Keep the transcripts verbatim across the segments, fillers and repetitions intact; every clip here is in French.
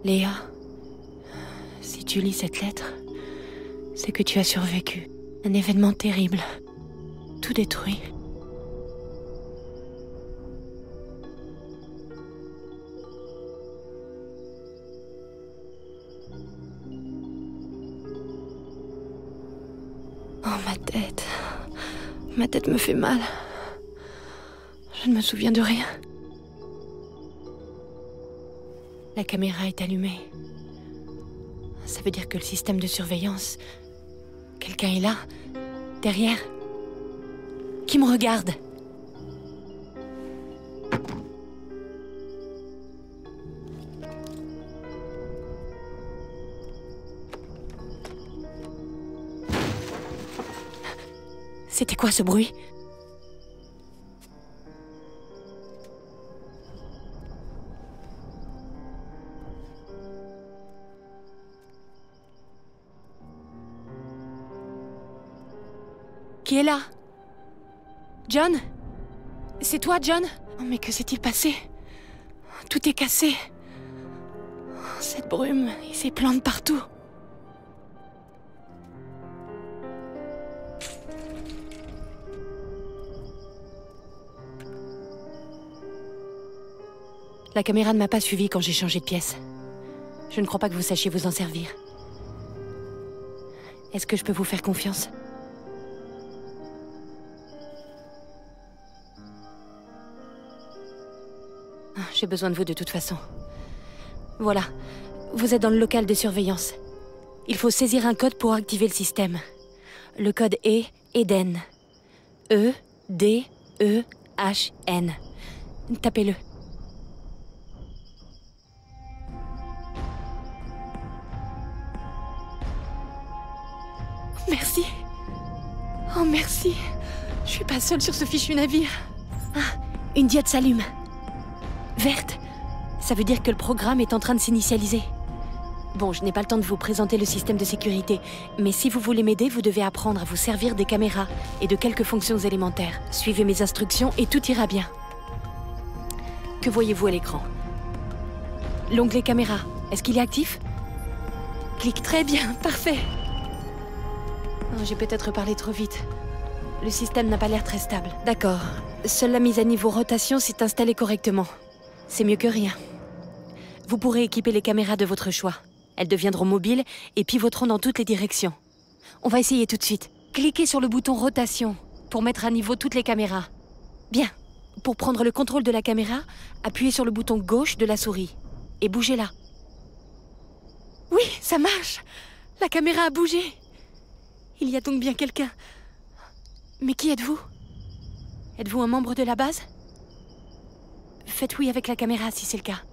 Léa, si tu lis cette lettre, c'est que tu as survécu. Un événement terrible. Tout détruit. Oh, ma tête. Ma tête me fait mal. Je ne me souviens de rien. La caméra est allumée. Ça veut dire que le système de surveillance... Quelqu'un est là, derrière. Qui me regarde? C'était quoi ce bruit? Qui est là? John? C'est toi, John? Oh, mais que s'est-il passé? Tout est cassé. Cette brume et ces plantes partout. La caméra ne m'a pas suivi quand j'ai changé de pièce. Je ne crois pas que vous sachiez vous en servir. Est-ce que je peux vous faire confiance? J'ai besoin de vous de toute façon. Voilà, vous êtes dans le local de surveillance. Il faut saisir un code pour activer le système. Le code est Eden. E D E H N. Tapez-le. Merci. Oh, merci. Je suis pas seule sur ce fichu navire. Ah, une diode s'allume. Verte. Ça veut dire que le programme est en train de s'initialiser. Bon, je n'ai pas le temps de vous présenter le système de sécurité, mais si vous voulez m'aider, vous devez apprendre à vous servir des caméras et de quelques fonctions élémentaires. Suivez mes instructions et tout ira bien. Que voyez-vous à l'écran? L'onglet caméra, est-ce qu'il est actif? Clique. Très bien, parfait. Oh, j'ai peut-être parlé trop vite. Le système n'a pas l'air très stable. D'accord. Seule la mise à niveau rotation s'est installée correctement. C'est mieux que rien. Vous pourrez équiper les caméras de votre choix. Elles deviendront mobiles et pivoteront dans toutes les directions. On va essayer tout de suite. Cliquez sur le bouton rotation pour mettre à niveau toutes les caméras. Bien. Pour prendre le contrôle de la caméra, appuyez sur le bouton gauche de la souris et bougez-la. Oui, ça marche. La caméra a bougé. Il y a donc bien quelqu'un. Mais qui êtes-vous? Êtes-vous un membre de la base? Faites oui avec la caméra si c'est le cas.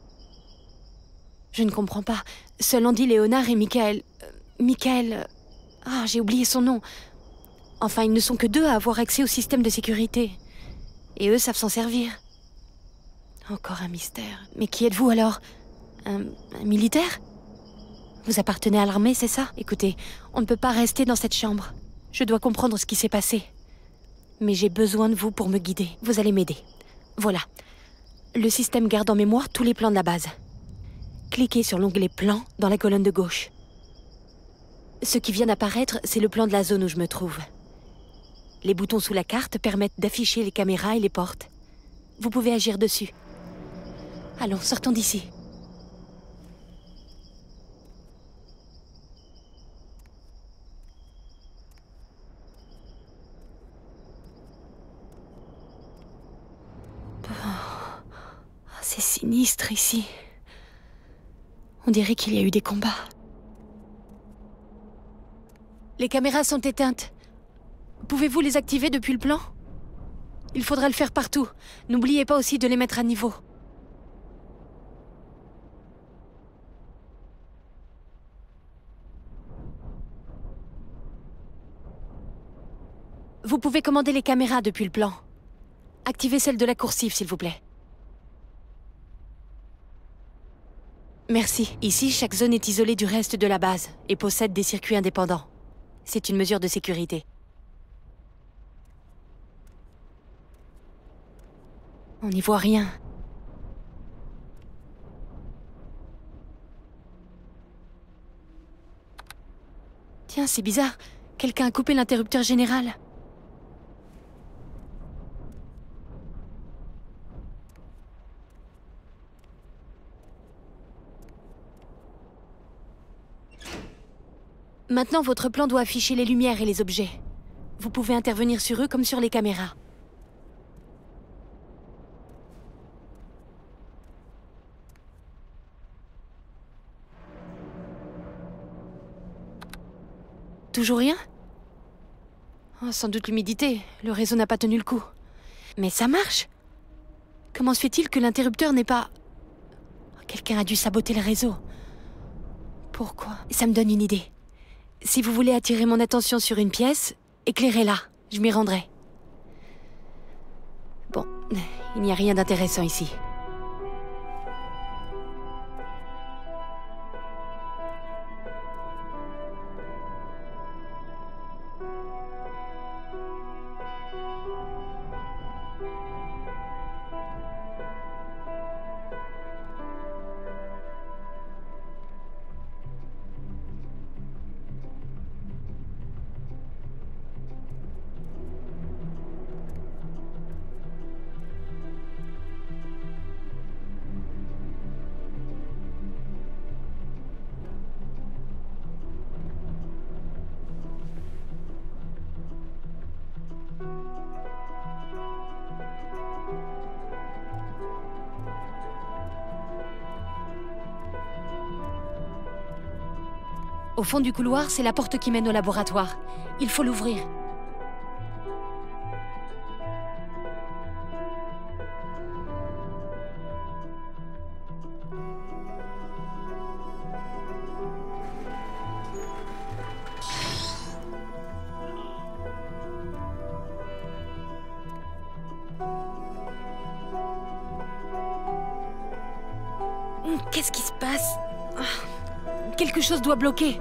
Je ne comprends pas. Seul Andy, Léonard et Michael... Euh, Michael... Ah, j'ai oublié son nom. Enfin, ils ne sont que deux à avoir accès au système de sécurité. Et eux savent s'en servir. Encore un mystère. Mais qui êtes-vous alors? un, un militaire? Vous appartenez à l'armée, c'est ça? Écoutez, on ne peut pas rester dans cette chambre. Je dois comprendre ce qui s'est passé. Mais j'ai besoin de vous pour me guider. Vous allez m'aider. Voilà. Le système garde en mémoire tous les plans de la base. Cliquez sur l'onglet Plan dans la colonne de gauche. Ce qui vient d'apparaître, c'est le plan de la zone où je me trouve. Les boutons sous la carte permettent d'afficher les caméras et les portes. Vous pouvez agir dessus. Allons, sortons d'ici. C'est sinistre ici. On dirait qu'il y a eu des combats. Les caméras sont éteintes. Pouvez-vous les activer depuis le plan? Il faudra le faire partout. N'oubliez pas aussi de les mettre à niveau. Vous pouvez commander les caméras depuis le plan. Activez celle de la coursive, s'il vous plaît. Merci. Ici, chaque zone est isolée du reste de la base et possède des circuits indépendants. C'est une mesure de sécurité. On n'y voit rien. Tiens, c'est bizarre. Quelqu'un a coupé l'interrupteur général. Maintenant, votre plan doit afficher les lumières et les objets. Vous pouvez intervenir sur eux comme sur les caméras. Toujours rien? Oh, sans doute l'humidité. Le réseau n'a pas tenu le coup. Mais ça marche! Comment se fait-il que l'interrupteur n'est pas... Quelqu'un a dû saboter le réseau. Pourquoi? Ça me donne une idée. Si vous voulez attirer mon attention sur une pièce, éclairez-la. Je m'y rendrai. Bon, il n'y a rien d'intéressant ici. Au fond du couloir, c'est la porte qui mène au laboratoire. Il faut l'ouvrir. Qu'est-ce qui se passe? Quelque chose doit bloquer.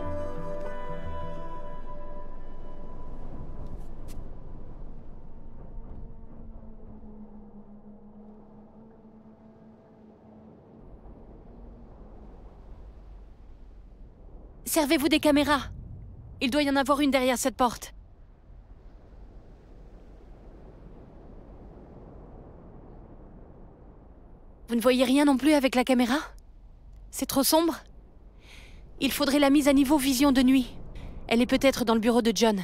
Servez-vous des caméras. Il doit y en avoir une derrière cette porte. Vous ne voyez rien non plus avec la caméra? C'est trop sombre? Il faudrait la mise à niveau vision de nuit. Elle est peut-être dans le bureau de John.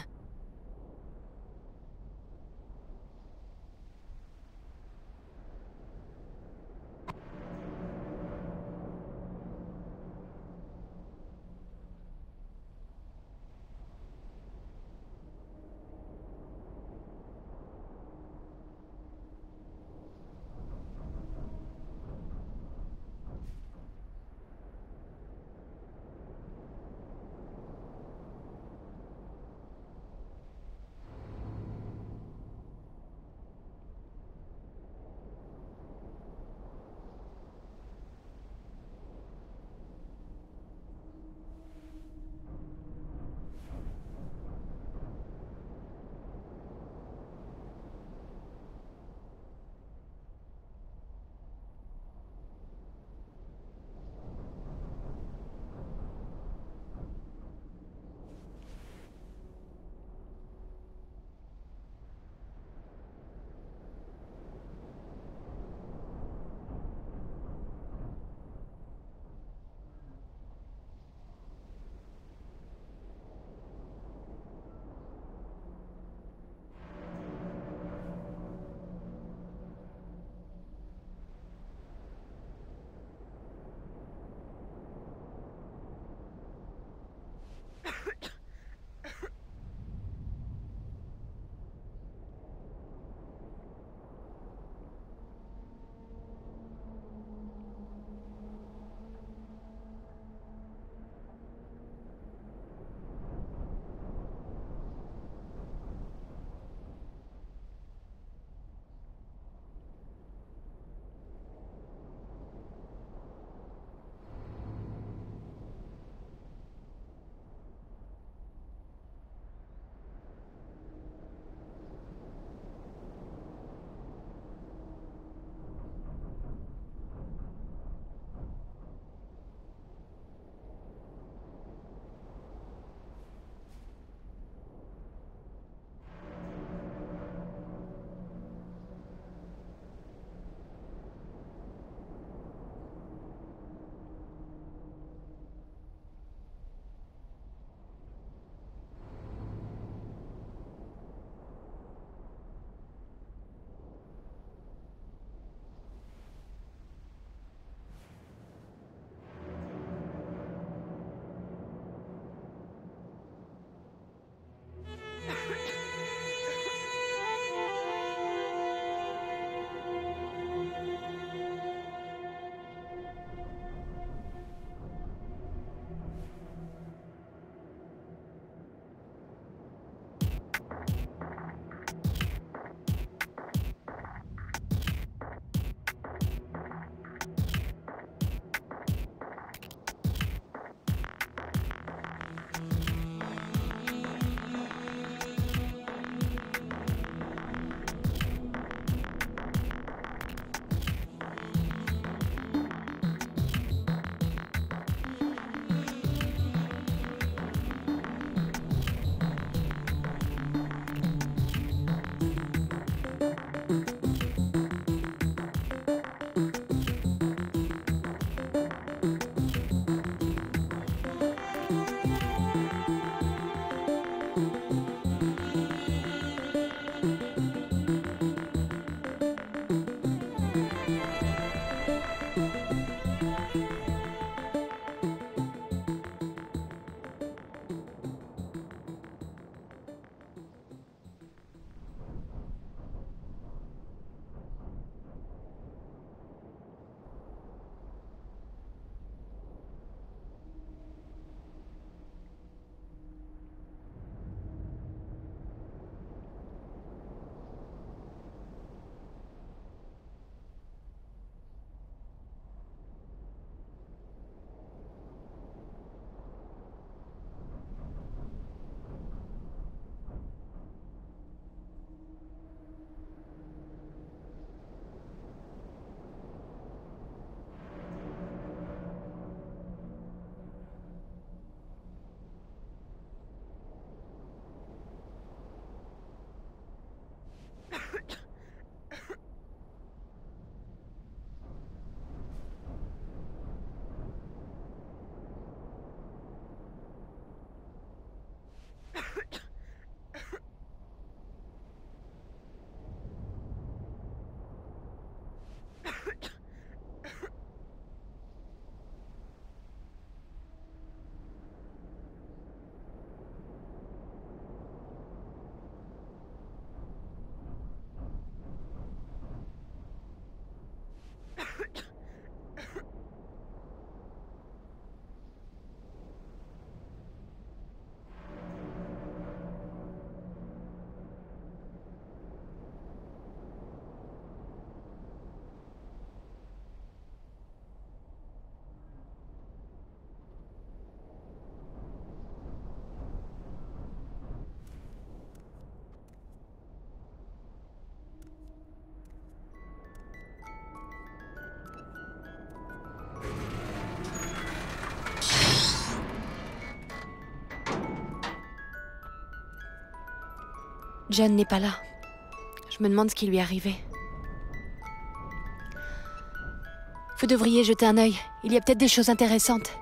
John n'est pas là. Je me demande ce qui lui est arrivé. Vous devriez jeter un œil. Il y a peut-être des choses intéressantes.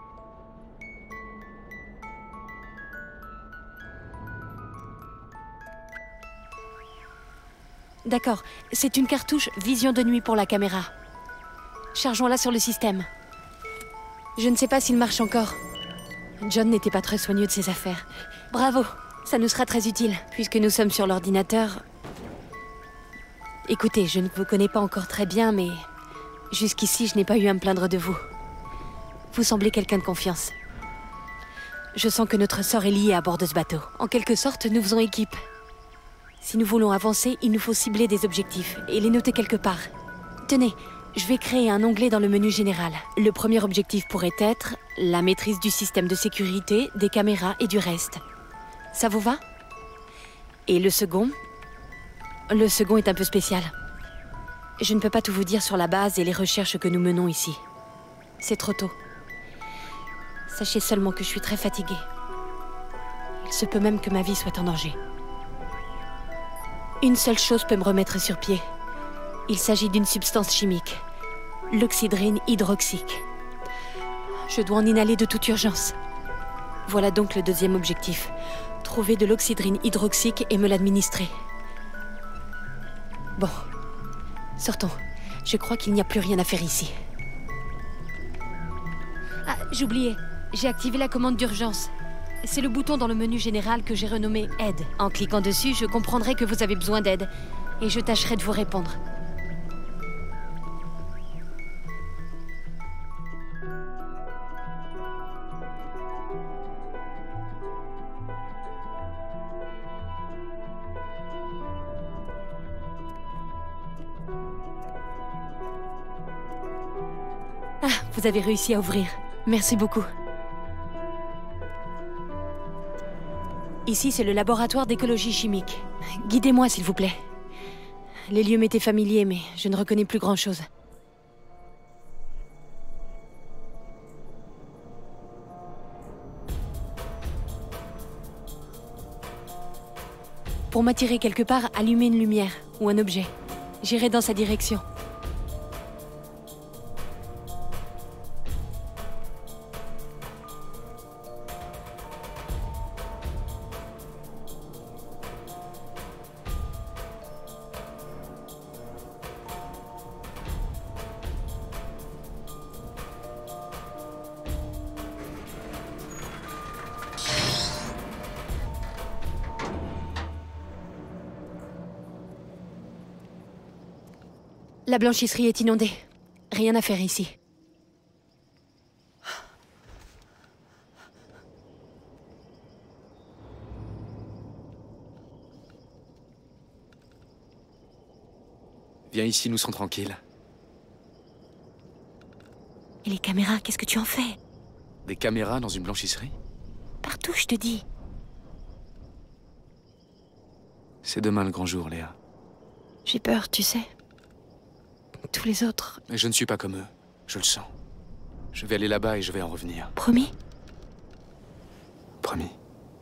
D'accord, c'est une cartouche vision de nuit pour la caméra. Chargeons-la sur le système. Je ne sais pas s'il marche encore. John n'était pas très soigneux de ses affaires. Bravo, ça nous sera très utile, puisque nous sommes sur l'ordinateur. Écoutez, je ne vous connais pas encore très bien, mais... jusqu'ici, je n'ai pas eu à me plaindre de vous. Vous semblez quelqu'un de confiance. Je sens que notre sort est lié à bord de ce bateau. En quelque sorte, nous faisons équipe. Si nous voulons avancer, il nous faut cibler des objectifs et les noter quelque part. Tenez, je vais créer un onglet dans le menu général. Le premier objectif pourrait être la maîtrise du système de sécurité, des caméras et du reste. Ça vous va? Et le second? Le second est un peu spécial. Je ne peux pas tout vous dire sur la base et les recherches que nous menons ici. C'est trop tôt. Sachez seulement que je suis très fatiguée. Il se peut même que ma vie soit en danger. Une seule chose peut me remettre sur pied. Il s'agit d'une substance chimique. L'oxydrine hydroxique. Je dois en inhaler de toute urgence. Voilà donc le deuxième objectif. Trouver de l'oxydrine hydroxique et me l'administrer. Bon. Sortons. Je crois qu'il n'y a plus rien à faire ici. Ah, j'oubliais. J'ai activé la commande d'urgence. C'est le bouton dans le menu général que j'ai renommé « Aide ». En cliquant dessus, je comprendrai que vous avez besoin d'aide. Et je tâcherai de vous répondre. Ah, vous avez réussi à ouvrir. Merci beaucoup. Ici, c'est le laboratoire d'écologie chimique. Guidez-moi, s'il vous plaît. Les lieux m'étaient familiers, mais je ne reconnais plus grand-chose. Pour m'attirer quelque part, allumez une lumière ou un objet. J'irai dans sa direction. La blanchisserie est inondée. Rien à faire ici. Viens ici, nous serons tranquilles. Et les caméras, qu'est-ce que tu en fais? Des caméras dans une blanchisserie? Partout, je te dis. C'est demain le grand jour, Léa. J'ai peur, tu sais. Tous les autres... Mais je ne suis pas comme eux. Je le sens. Je vais aller là-bas et je vais en revenir. Promis? Promis.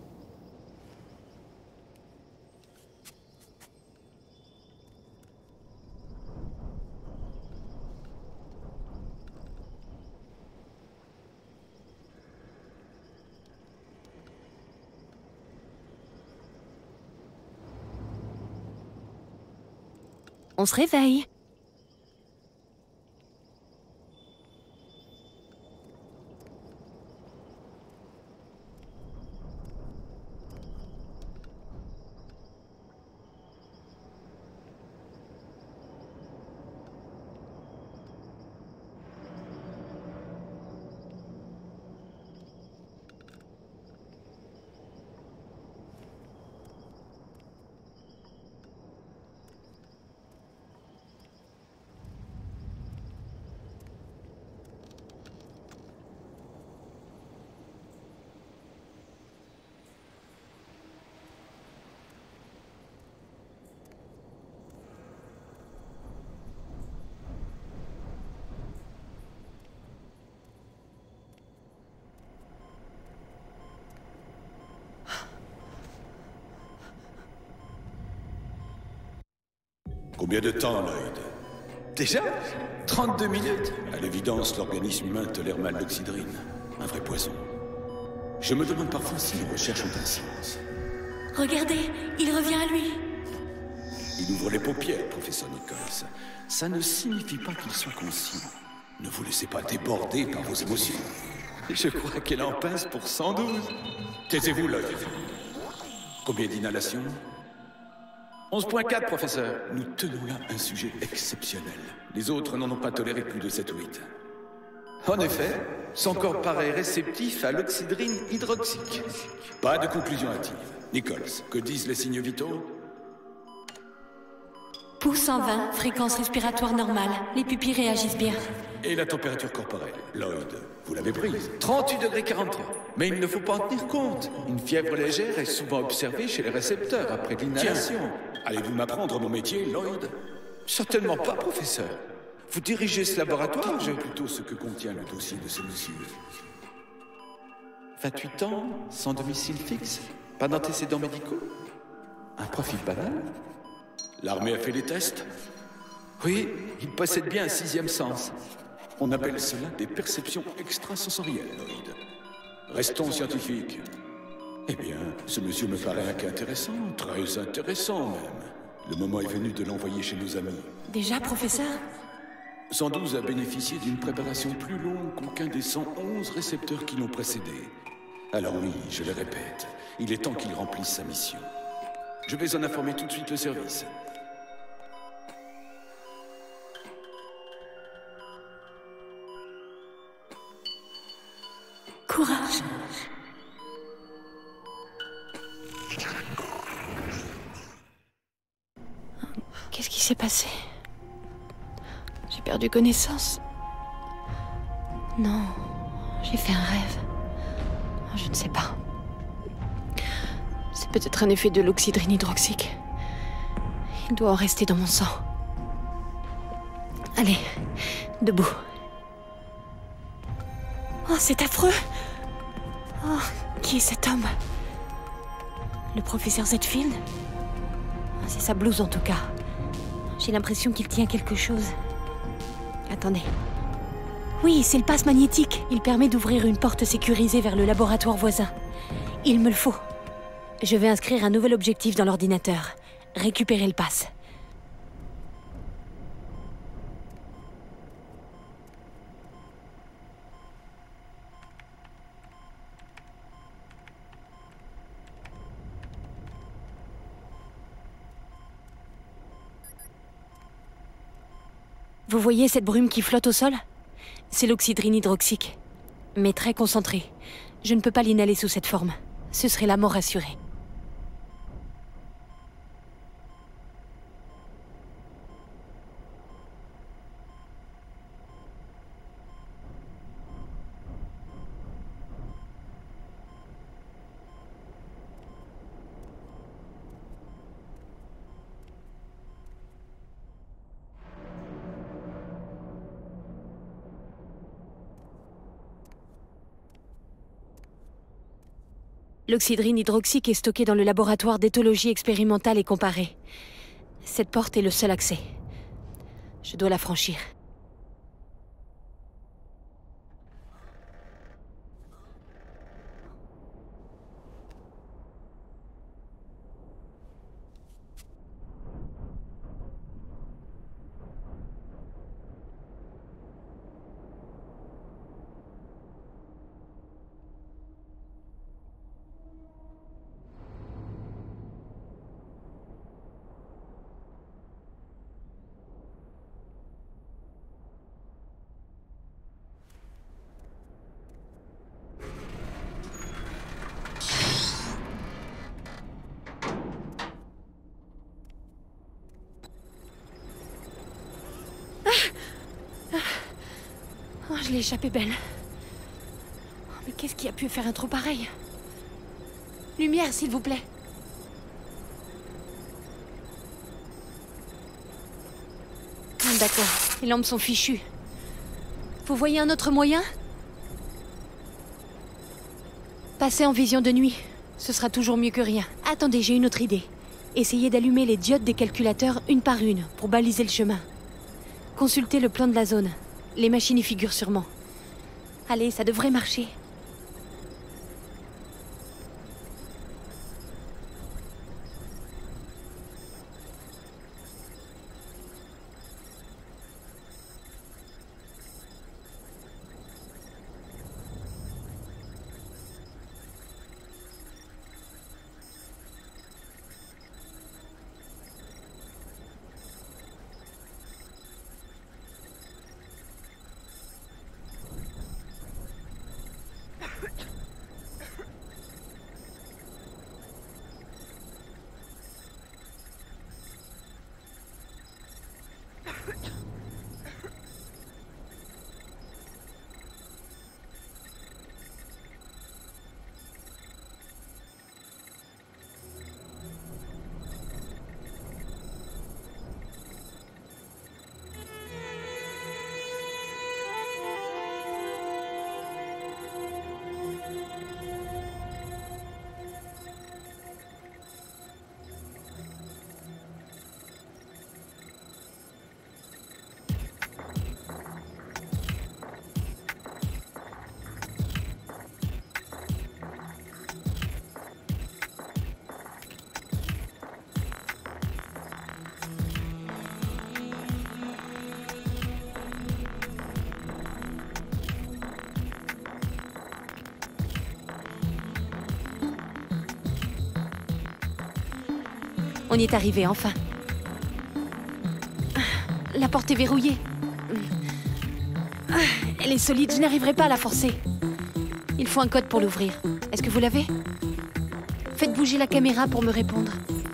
On se réveille. Combien de temps, Lloyd? Déjà? trente-deux minutes? À l'évidence, l'organisme humain tolère mal l'oxydrine. Un vrai poison. Je me demande parfois si nos recherches ont un sens. Regardez, il revient à lui. Il ouvre les paupières, professeur Nichols. Ça ne signifie pas qu'il soit conscient. Ne vous laissez pas déborder par vos émotions. Je crois qu'elle en pince pour cent douze. Taisez-vous, Lloyd. Combien d'inhalations? onze virgule quatre, professeur. Nous tenons là un sujet exceptionnel. Les autres n'en ont pas toléré plus de sept ou huit. En effet, son corps paraît réceptif à l'oxydrine hydroxique. Pas de conclusion hâtive. Nichols, que disent les signes vitaux? Pouls cent vingt, fréquence respiratoire normale. Les pupilles réagissent bien. Et la température corporelle? Lloyd, vous l'avez prise? trente-huit degrés quarante-trois. Mais il ne faut pas en tenir compte. Une fièvre légère est souvent observée chez les récepteurs après l'inhalation. Allez-vous m'apprendre mon métier, Lloyd? Certainement pas, professeur. Vous dirigez ce laboratoire, je... plutôt ce que contient le dossier de ce monsieur. vingt-huit ans, sans domicile fixe, pas d'antécédents médicaux, un profil banal. L'armée a fait des tests? Oui, il possède bien un sixième sens. On appelle cela des perceptions extrasensorielles, Lloyd. Restons scientifiques. Eh bien, ce monsieur me paraît un cas intéressant, très intéressant même. Le moment est venu de l'envoyer chez nos amis. Déjà, professeur? cent douze a bénéficié d'une préparation plus longue qu'aucun des cent onze récepteurs qui l'ont précédé. Alors oui, je le répète, il est temps qu'il remplisse sa mission. Je vais en informer tout de suite le service. Courage. Qu'est-ce qui s'est passé? J'ai perdu connaissance. Non, j'ai fait un rêve. Je ne sais pas. C'est peut-être un effet de l'oxydrine hydroxique. Il doit en rester dans mon sang. Allez, debout. Oh, c'est affreux! Oh, qui est cet homme? Le professeur Zetfield? C'est sa blouse en tout cas. J'ai l'impression qu'il tient quelque chose. Attendez. Oui, c'est le passe magnétique. Il permet d'ouvrir une porte sécurisée vers le laboratoire voisin. Il me le faut. Je vais inscrire un nouvel objectif dans l'ordinateur. Récupérer le passe. Vous voyez cette brume qui flotte au sol? C'est l'oxydrine hydroxique, mais très concentrée. Je ne peux pas l'inhaler sous cette forme. Ce serait la mort assurée. L'oxydrine hydroxique est stockée dans le laboratoire d'éthologie expérimentale et comparée. Cette porte est le seul accès. Je dois la franchir. Oh, je l'ai échappé belle. Oh, mais qu'est-ce qui a pu faire un trou pareil? Lumière, s'il vous plaît. Ah, d'accord, les lampes sont fichues. Vous voyez un autre moyen? Passer en vision de nuit. Ce sera toujours mieux que rien. Attendez, j'ai une autre idée. Essayez d'allumer les diodes des calculateurs une par une pour baliser le chemin. Consultez le plan de la zone. Les machines y figurent sûrement. Allez, ça devrait marcher. On y est arrivé, enfin. La porte est verrouillée. Elle est solide, je n'arriverai pas à la forcer. Il faut un code pour l'ouvrir. Est-ce que vous l'avez? Faites bouger la caméra pour me répondre.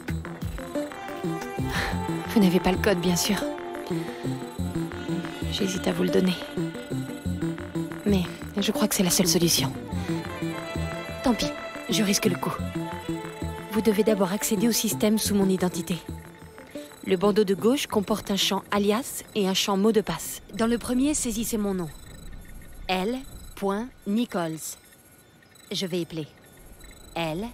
Vous n'avez pas le code, bien sûr. J'hésite à vous le donner. Mais je crois que c'est la seule solution. Tant pis, je risque le coup. Vous devez d'abord accéder au système sous mon identité. Le bandeau de gauche comporte un champ alias et un champ mot de passe. Dans le premier, saisissez mon nom. L. Nichols. Je vais épeler. L.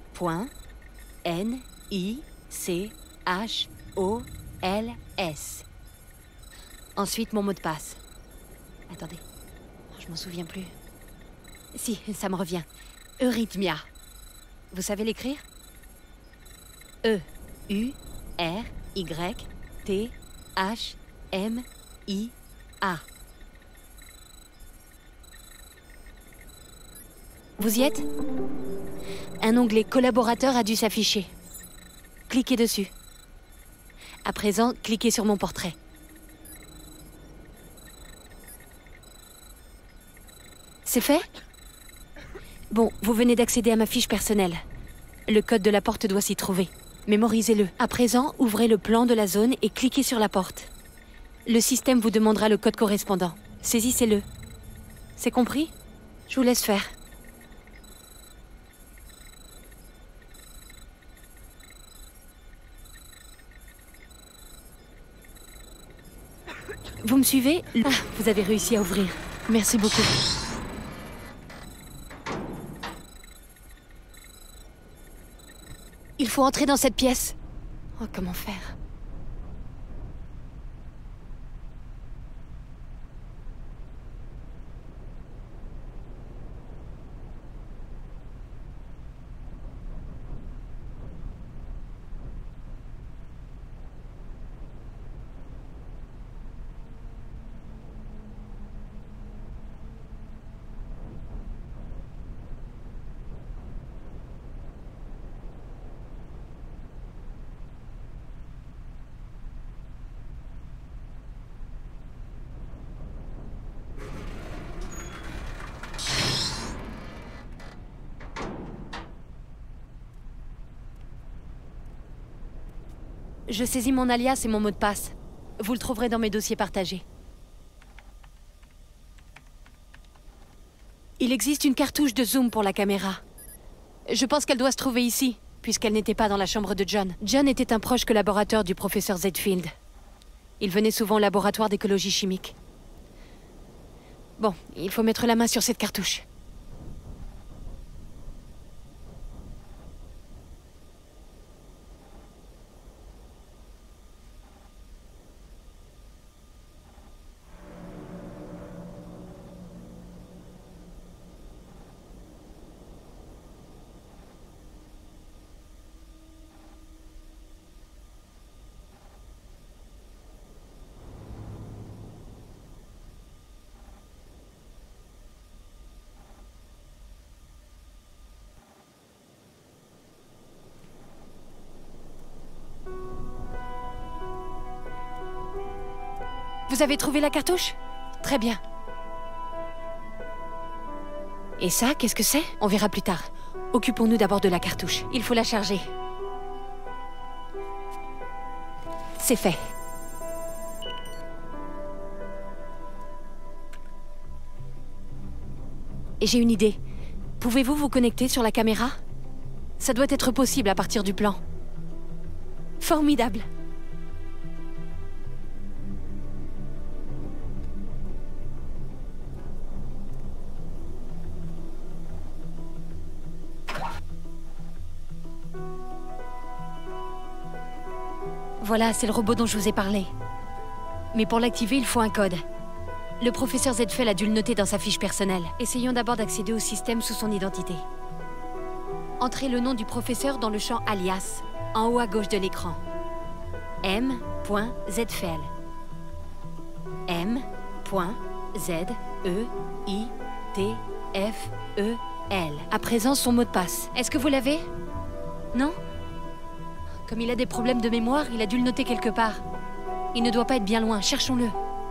N. I. C. H. O. L. S. Ensuite, mon mot de passe. Attendez, je m'en souviens plus. Si, ça me revient. Eurythmia. Vous savez l'écrire? E. U. R. Y. T. H. M. I. A. Vous y êtes? Un onglet collaborateur a dû s'afficher. Cliquez dessus. À présent, cliquez sur mon portrait. C'est fait? Bon, vous venez d'accéder à ma fiche personnelle. Le code de la porte doit s'y trouver. Mémorisez-le. À présent, ouvrez le plan de la zone et cliquez sur la porte. Le système vous demandera le code correspondant. Saisissez-le. C'est compris? Je vous laisse faire. Vous me suivez? Ah, vous avez réussi à ouvrir. Merci beaucoup. Il faut entrer dans cette pièce. Oh, comment faire? Je saisis mon alias et mon mot de passe. Vous le trouverez dans mes dossiers partagés. Il existe une cartouche de zoom pour la caméra. Je pense qu'elle doit se trouver ici, puisqu'elle n'était pas dans la chambre de John. John était un proche collaborateur du professeur Zetfield. Il venait souvent au laboratoire d'écologie chimique. Bon, il faut mettre la main sur cette cartouche. Vous avez trouvé la cartouche? Très bien. Et ça, qu'est-ce que c'est? On verra plus tard. Occupons-nous d'abord de la cartouche. Il faut la charger. C'est fait. Et j'ai une idée. Pouvez-vous vous connecter sur la caméra? Ça doit être possible à partir du plan. Formidable. Voilà, c'est le robot dont je vous ai parlé. Mais pour l'activer, il faut un code. Le professeur Zedfeld a dû le noter dans sa fiche personnelle. Essayons d'abord d'accéder au système sous son identité. Entrez le nom du professeur dans le champ alias, en haut à gauche de l'écran. M. Zedfeld. M. Z E I T F E L. À présent, son mot de passe. Est-ce que vous l'avez? Non? Comme il a des problèmes de mémoire, il a dû le noter quelque part. Il ne doit pas être bien loin, cherchons-le.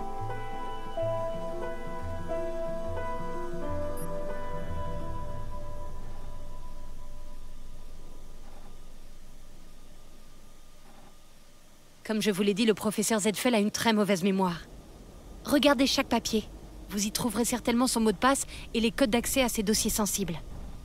Comme je vous l'ai dit, le professeur Zedfeld a une très mauvaise mémoire. Regardez chaque papier. Vous y trouverez certainement son mot de passe et les codes d'accès à ses dossiers sensibles.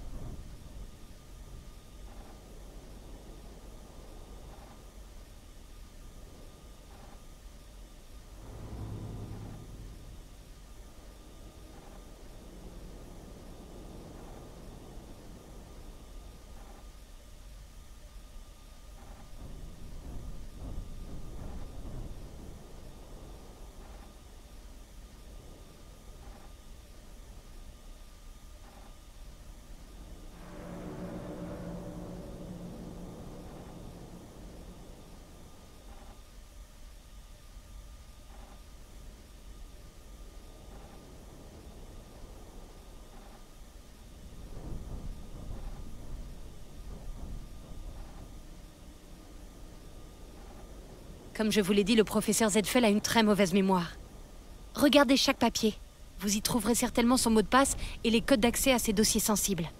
Comme je vous l'ai dit, le professeur Zedfeld a une très mauvaise mémoire. Regardez chaque papier. Vous y trouverez certainement son mot de passe et les codes d'accès à ses dossiers sensibles.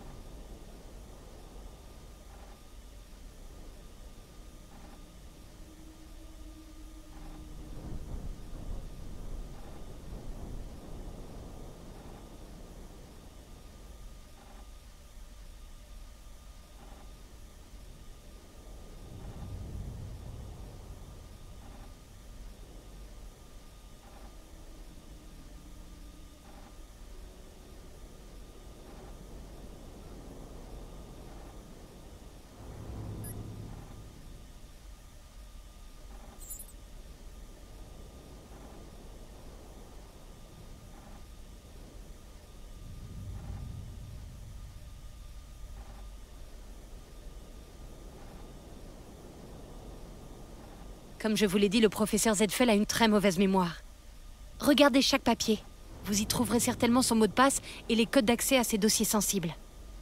Comme je vous l'ai dit, le professeur Zedfeld a une très mauvaise mémoire. Regardez chaque papier. Vous y trouverez certainement son mot de passe et les codes d'accès à ses dossiers sensibles.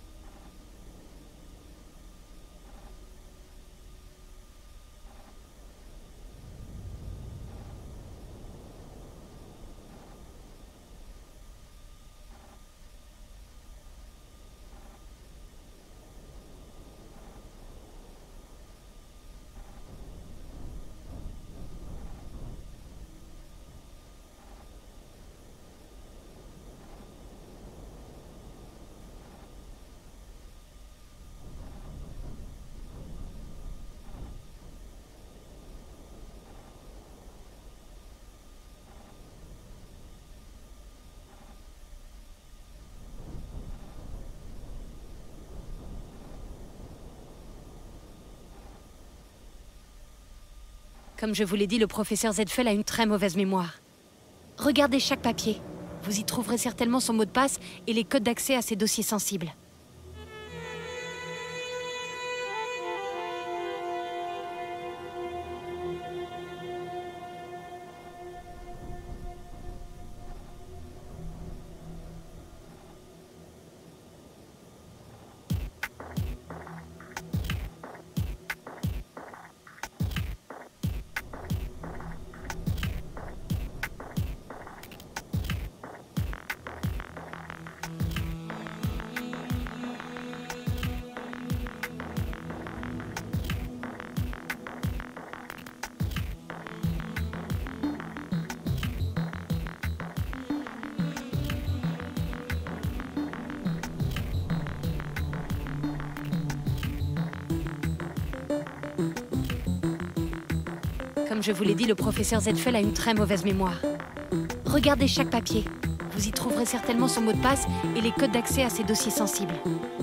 Comme je vous l'ai dit, le professeur Zedfeld a une très mauvaise mémoire. Regardez chaque papier. Vous y trouverez certainement son mot de passe et les codes d'accès à ses dossiers sensibles. Comme je vous l'ai dit, le professeur Zedfel a une très mauvaise mémoire. Regardez chaque papier. Vous y trouverez certainement son mot de passe et les codes d'accès à ses dossiers sensibles.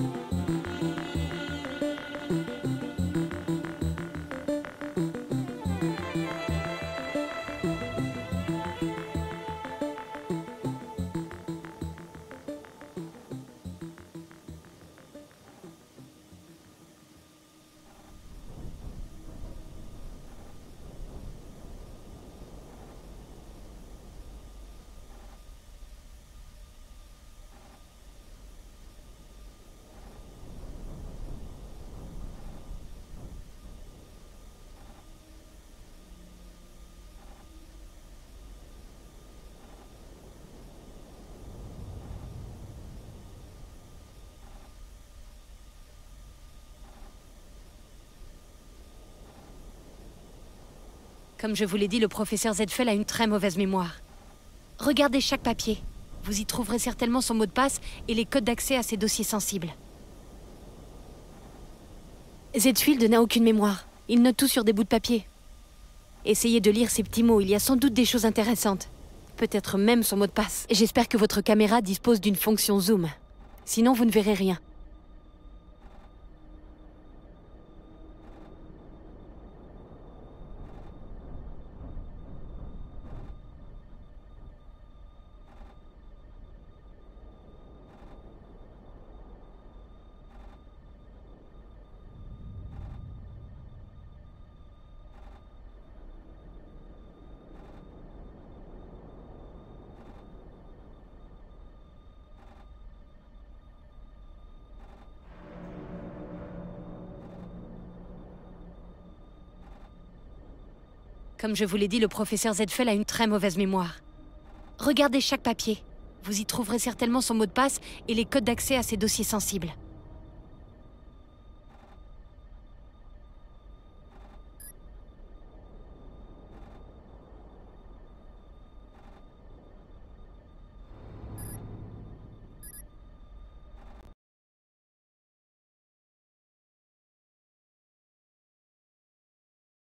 Comme je vous l'ai dit, le professeur Zedfel a une très mauvaise mémoire. Regardez chaque papier. Vous y trouverez certainement son mot de passe et les codes d'accès à ses dossiers sensibles. Zedfield n'a aucune mémoire. Il note tout sur des bouts de papier. Essayez de lire ces petits mots, il y a sans doute des choses intéressantes. Peut-être même son mot de passe. J'espère que votre caméra dispose d'une fonction zoom. Sinon, vous ne verrez rien. Comme je vous l'ai dit, le professeur Zedfel a une très mauvaise mémoire. Regardez chaque papier. Vous y trouverez certainement son mot de passe et les codes d'accès à ses dossiers sensibles.